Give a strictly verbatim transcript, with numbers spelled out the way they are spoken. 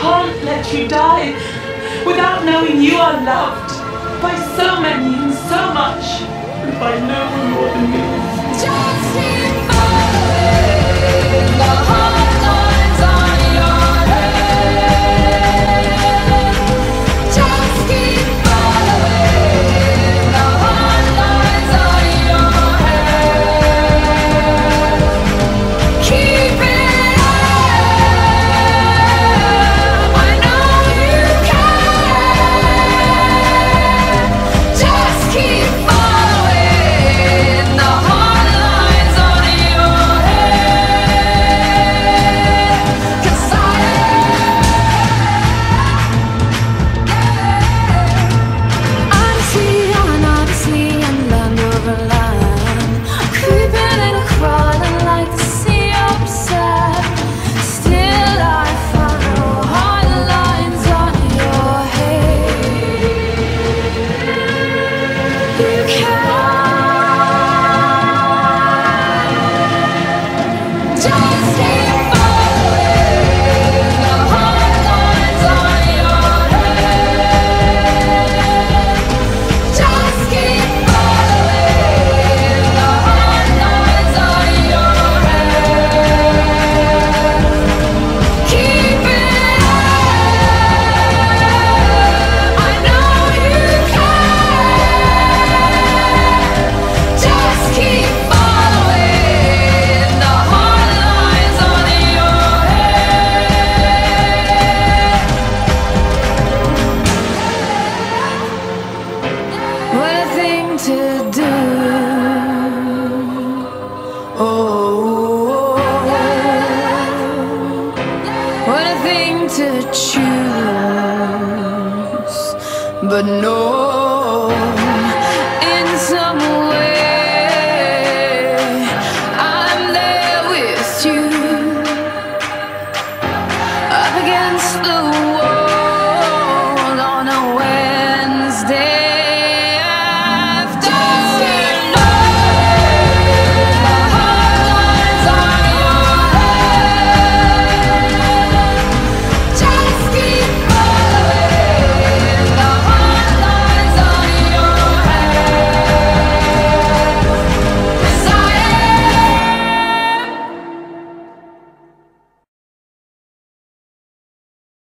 can't let you die without knowing you are loved by so many and so much, and by no one more than me. Just keep following the heartlines on your head. Just keep following the heartlines on your head. Keep it. To do, oh, what a thing to choose, but no, in some